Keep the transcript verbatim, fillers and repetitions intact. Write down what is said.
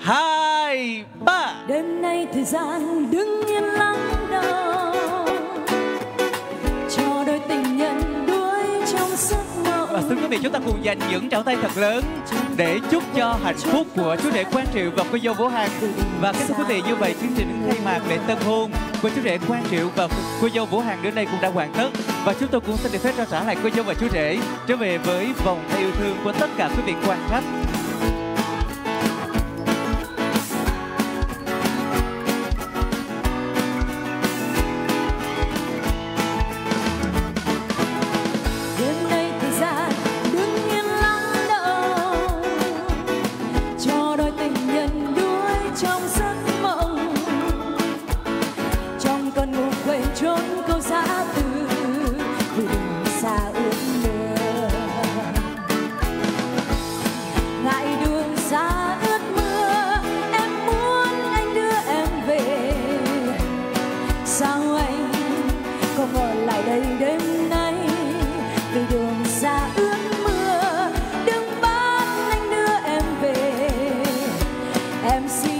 hai, ba. Đêm nay thời gian đứng yên lắng đau, cho đôi tình nhân đuối trong giấc mộng. Và xin quý vị chúng ta cùng dành những tràng tay thật lớn để chúc cho hạnh phúc của chú rể Quang Triệu và cô dâu Vũ Hằng. Và kính thưa quý vị, như vậy chương trình khai mạc lễ tân hôn của chú rể Quang Triệu và cô dâu Vũ Hằng đến đây cũng đã hoàn tất. Và chúng tôi cũng xin được phép trao trả lại cô dâu và chú rể trở về với vòng tay yêu thương của tất cả quý vị quan khách. Trốn câu giã từ vì đường xa ước mơ, ngại đường xa ướt mưa, em muốn anh đưa em về. Sao anh không ở lại đây đêm nay, vì đường xa ướt mưa, đừng bắt anh đưa em về. Em xin